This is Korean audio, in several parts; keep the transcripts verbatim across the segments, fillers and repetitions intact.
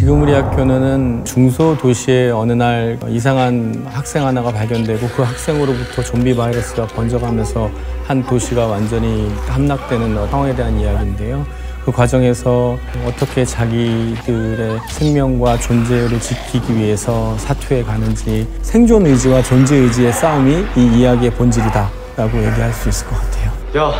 지금 우리 학교는 중소도시의 어느 날 이상한 학생 하나가 발견되고 그 학생으로부터 좀비 바이러스가 번져가면서 한 도시가 완전히 함락되는 상황에 대한 이야기인데요. 그 과정에서 어떻게 자기들의 생명과 존재를 지키기 위해서 사투에 가는지, 생존 의지와 존재 의지의 싸움이 이 이야기의 본질이다 라고 얘기할 수 있을 것 같아요. 야,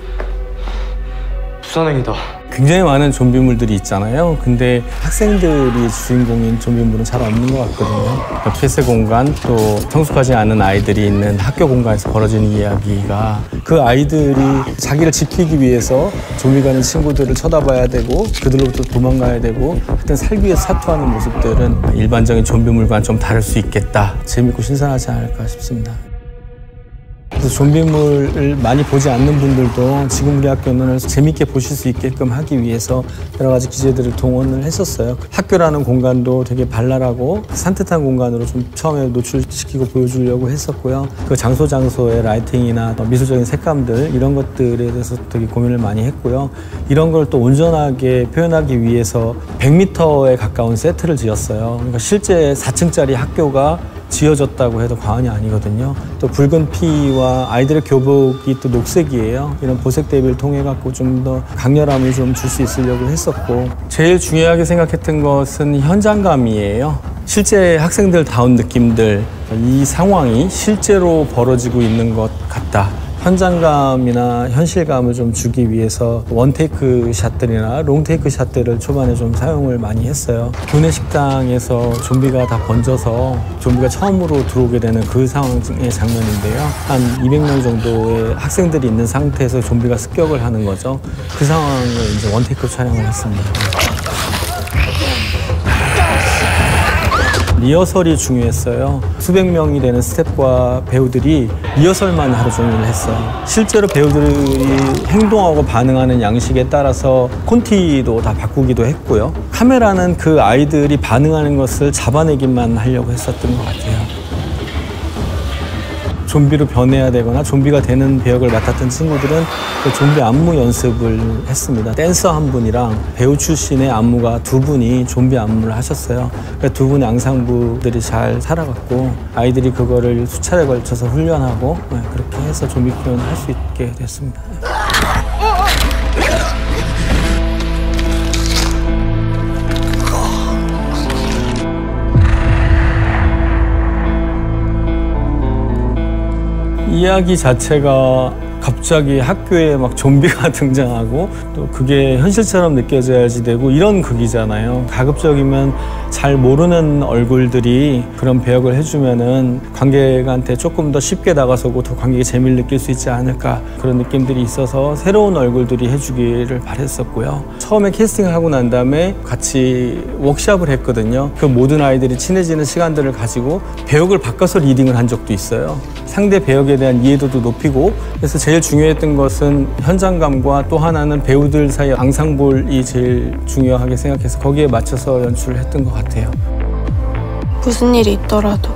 부산행이다. 굉장히 많은 좀비물들이 있잖아요. 근데 학생들이 주인공인 좀비물은 잘 없는 것 같거든요. 폐쇄 공간, 또 성숙하지 않은 아이들이 있는 학교 공간에서 벌어지는 이야기가, 그 아이들이 자기를 지키기 위해서 좀비가 있는 친구들을 쳐다봐야 되고 그들로부터 도망가야 되고 하여튼 살기 위해서 사투하는 모습들은 일반적인 좀비물과는 좀 다를 수 있겠다. 재밌고 신선하지 않을까 싶습니다. 그래서 좀비물을 많이 보지 않는 분들도 지금 우리 학교는 재밌게 보실 수 있게끔 하기 위해서 여러 가지 기재들을 동원을 했었어요. 학교라는 공간도 되게 발랄하고 산뜻한 공간으로 좀 처음에 노출시키고 보여주려고 했었고요. 그 장소 장소의 라이팅이나 미술적인 색감들 이런 것들에 대해서 되게 고민을 많이 했고요. 이런 걸 또 온전하게 표현하기 위해서 백 미터에 가까운 세트를 지었어요. 그러니까 실제 사 층짜리 학교가 지어졌다고 해도 과언이 아니거든요. 또 붉은 피와 아이들의 교복이 또 녹색이에요. 이런 보색 대비를 통해 갖고 좀 더 강렬함을 좀 줄 수 있으려고 했었고, 제일 중요하게 생각했던 것은 현장감이에요. 실제 학생들다운 느낌들, 이 상황이 실제로 벌어지고 있는 것 같다. 현장감이나 현실감을 좀 주기 위해서 원테이크 샷들이나 롱테이크 샷들을 초반에 좀 사용을 많이 했어요. 교내 식당에서 좀비가 다 번져서 좀비가 처음으로 들어오게 되는 그 상황의 장면인데요. 한 이백 명 정도의 학생들이 있는 상태에서 좀비가 습격을 하는 거죠. 그 상황을 이제 원테이크 촬영을 했습니다. 리허설이 중요했어요. 수백 명이 되는 스태프과 배우들이 리허설만 하루 종일 했어요. 실제로 배우들이 행동하고 반응하는 양식에 따라서 콘티도 다 바꾸기도 했고요. 카메라는 그 아이들이 반응하는 것을 잡아내기만 하려고 했었던 것 같아요. 좀비로 변해야 되거나 좀비가 되는 배역을 맡았던 친구들은 그 좀비 안무 연습을 했습니다. 댄서 한 분이랑 배우 출신의 안무가 두 분이 좀비 안무를 하셨어요. 그러니까 두 분의 앙상블들이 잘 살아갔고 아이들이 그거를 수차례 걸쳐서 훈련하고 그렇게 해서 좀비 표현을 할 수 있게 됐습니다. 이야기 자체가 갑자기 학교에 막 좀비가 등장하고 또 그게 현실처럼 느껴져야지 되고 이런 극이잖아요. 가급적이면 잘 모르는 얼굴들이 그런 배역을 해주면은 관객한테 조금 더 쉽게 다가서고 더 관객이 재미를 느낄 수 있지 않을까 그런 느낌들이 있어서 새로운 얼굴들이 해주기를 바랬었고요. 처음에 캐스팅을 하고 난 다음에 같이 워크숍을 했거든요. 그 모든 아이들이 친해지는 시간들을 가지고 배역을 바꿔서 리딩을 한 적도 있어요. 상대 배역에 대한 이해도도 높이고 그래서 제일 중요했던 것은 현장감과 또 하나는 배우들 사이 앙상블이 제일 중요하게 생각해서 거기에 맞춰서 연출을 했던 것 같아요. 무슨 일이 있더라도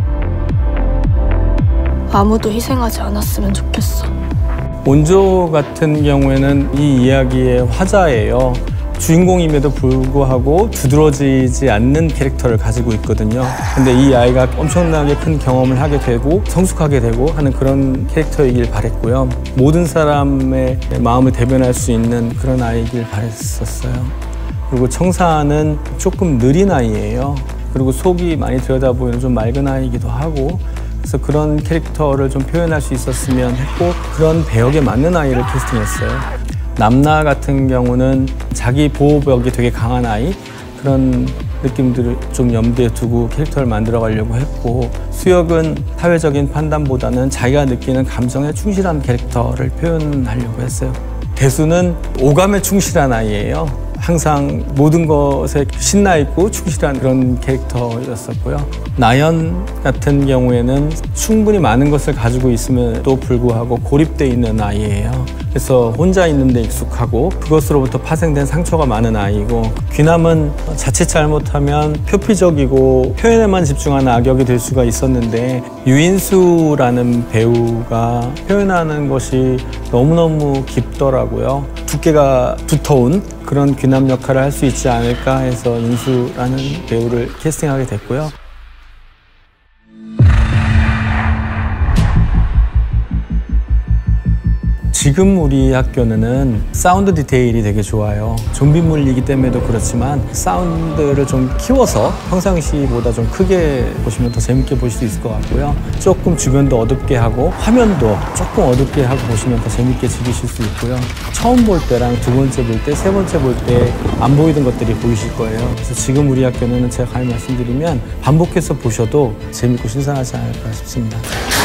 아무도 희생하지 않았으면 좋겠어. 온조 같은 경우에는 이 이야기의 화자예요. 주인공임에도 불구하고 두드러지지 않는 캐릭터를 가지고 있거든요. 근데 이 아이가 엄청나게 큰 경험을 하게 되고 성숙하게 되고 하는 그런 캐릭터이길 바랬고요. 모든 사람의 마음을 대변할 수 있는 그런 아이이길 바랬었어요. 그리고 청사는 조금 느린 아이예요. 그리고 속이 많이 들여다보이는 좀 맑은 아이이기도 하고 그래서 그런 캐릭터를 좀 표현할 수 있었으면 했고 그런 배역에 맞는 아이를 캐스팅했어요. 남나 같은 경우는 자기 보호벽이 되게 강한 아이 그런 느낌들을 좀 염두에 두고 캐릭터를 만들어 가려고 했고 수혁은 사회적인 판단보다는 자기가 느끼는 감정에 충실한 캐릭터를 표현하려고 했어요. 대수는 오감에 충실한 아이예요. 항상 모든 것에 신나 있고 충실한 그런 캐릭터였었고요. 나연 같은 경우에는 충분히 많은 것을 가지고 있음에도 불구하고 고립되어 있는 아이예요. 그래서 혼자 있는 데 익숙하고 그것으로부터 파생된 상처가 많은 아이고, 귀남은 자칫 잘못하면 표피적이고 표현에만 집중하는 악역이 될 수가 있었는데, 유인수라는 배우가 표현하는 것이 너무너무 깊더라고요. 두께가 두터운 그런 귀남 역할을 할 수 있지 않을까 해서 인수라는 배우를 캐스팅하게 됐고요. 지금 우리 학교는 사운드 디테일이 되게 좋아요. 좀비물이기 때문에도 그렇지만 사운드를 좀 키워서 평상시보다 좀 크게 보시면 더 재밌게 보실 수 있을 것 같고요. 조금 주변도 어둡게 하고 화면도 조금 어둡게 하고 보시면 더 재밌게 즐기실 수 있고요. 처음 볼 때랑 두 번째 볼 때, 세 번째 볼 때 안 보이던 것들이 보이실 거예요. 그래서 지금 우리 학교는 제가 감히 말씀드리면 반복해서 보셔도 재밌고 신선하지 않을까 싶습니다.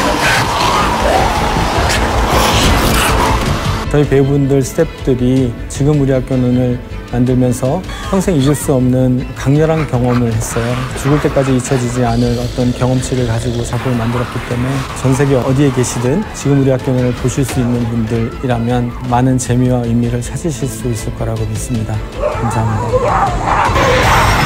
저희 배우분들, 스태프들이 지금 우리 학교는을 만들면서 평생 잊을 수 없는 강렬한 경험을 했어요. 죽을 때까지 잊혀지지 않을 어떤 경험치를 가지고 작품을 만들었기 때문에 전 세계 어디에 계시든 지금 우리 학교는을 보실 수 있는 분들이라면 많은 재미와 의미를 찾으실 수 있을 거라고 믿습니다. 감사합니다.